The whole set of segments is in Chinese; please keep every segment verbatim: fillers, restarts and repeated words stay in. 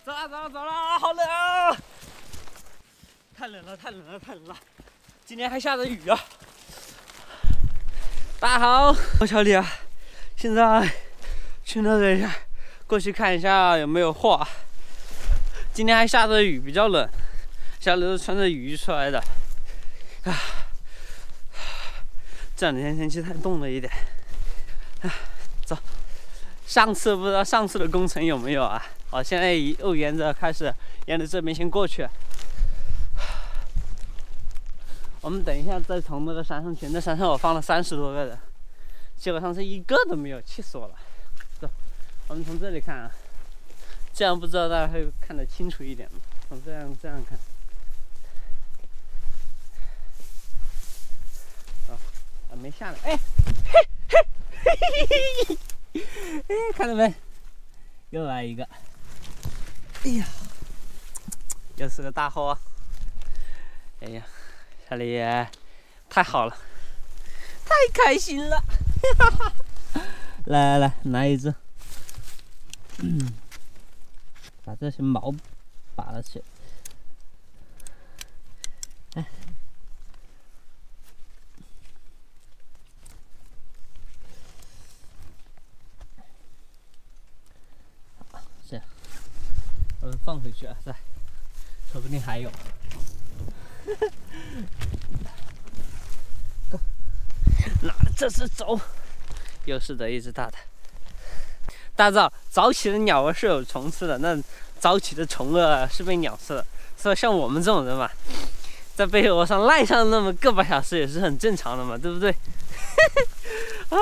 走了走了走了，好冷啊！太冷了太冷了太冷了，今天还下着雨啊！大家好，我小李啊，现在去那等一下，过去看一下有没有货。今天还下着雨，比较冷，小李是穿着雨衣出来的。啊，这两天天气太冻了一点。啊，走。上次不知道上次的工程有没有啊？我现在又沿着开始沿着这边先过去。我们等一下再从那个山上去，那山上我放了三十多个人，结果上次一个都没有，气死我了。走，我们从这里看啊，这样不知道大家会看得清楚一点吗？从这样这样看，啊，啊没下来，哎，嘿嘿嘿嘿嘿嘿，哎，看到没？又来一个，哎呀，又是个大货，哎呀。小李太好了，太开心了！来来来，拿一只，嗯，把这些毛拔了起来。哎，好，这样，我放回去啊，再，说不定还有。拿着这只走，又是的一只大的。大家知道早起的鸟儿是有虫吃的，那早起的虫儿是被鸟吃的。所以像我们这种人嘛，在被窝上赖上那么个把小时也是很正常的嘛，对不对？啊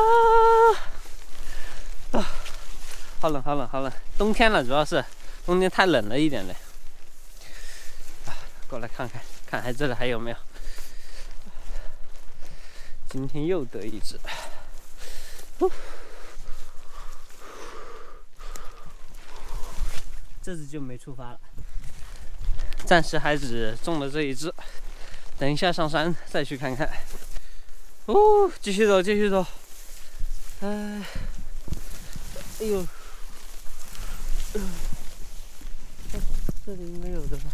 啊，好冷好冷好冷！冬天了，主要是冬天太冷了一点嘞。啊，过来看看。看还这里还有没有？今天又得一只，这只就没出发了。暂时还只中了这一只，等一下上山再去看看。哦，继续走，继续走。哎，哎呦，这里应该有的吧？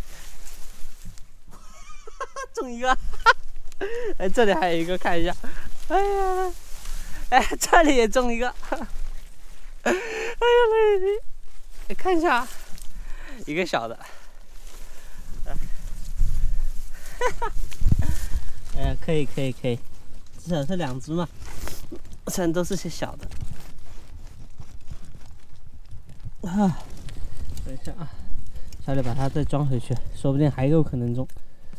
中一个，哎，这里还有一个，看一下，哎呀，哎，这里也中一个，哎呀，你看一下，一个小的，哎呀，可以可以可以，至少是两只嘛，虽然都是些小的，啊，等一下啊，小李把它再装回去，说不定还有可能中。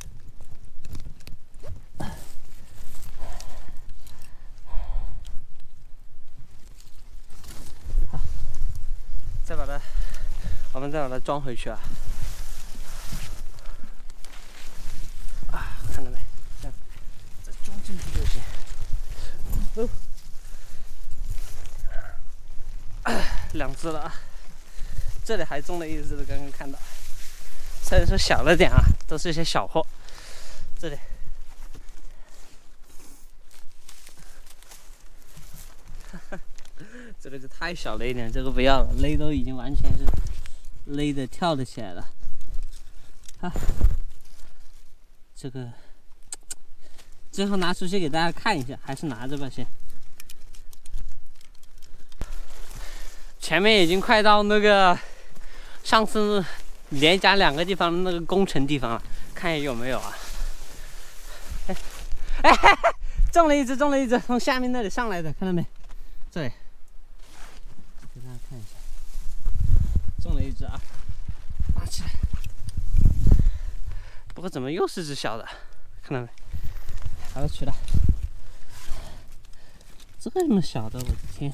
再把它，我们再把它装回去啊！啊，看到没？这样，再装进去就行。哦，两只了啊！这里还中了一只的，刚刚看到。虽然说小了点啊，都是一些小货。这里。这个就太小了一点，这个不要了，勒都已经完全是勒的跳了起来了。啊，这个最后拿出去给大家看一下，还是拿着吧先。前面已经快到那个上次连讲两个地方的那个工程地方了，看一下有没有啊？哎哎，中了一只，中了一只，从下面那里上来的，看到没？这里。给大家看一下，中了一只啊，拿起来。不过怎么又是只小的？看到没？把它取来。这么小的，我的天！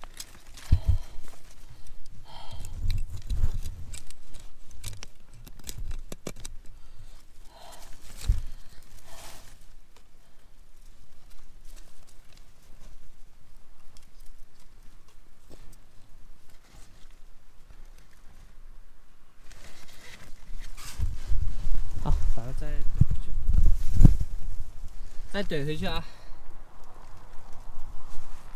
再再怼回去啊！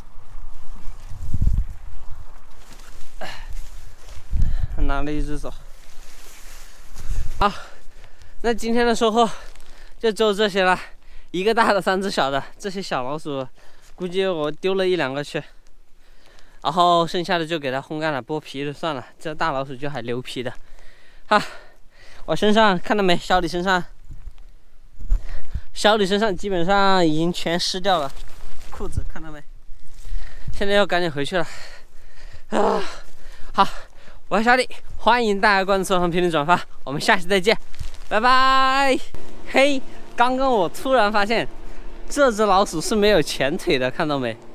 拿了一只手。 好，那今天的收获就只有这些了，一个大的，三只小的。这些小老鼠，估计我丢了一两个去，然后剩下的就给它烘干了，剥皮就算了。这大老鼠就还留皮的。好，我身上看到没？小李身上，小李身上基本上已经全湿掉了，裤子看到没？现在要赶紧回去了。啊，好，我是小李，欢迎大家关注、收藏、评论、转发，我们下期再见，拜拜。嘿，刚刚我突然发现，这只老鼠是没有前腿的，看到没？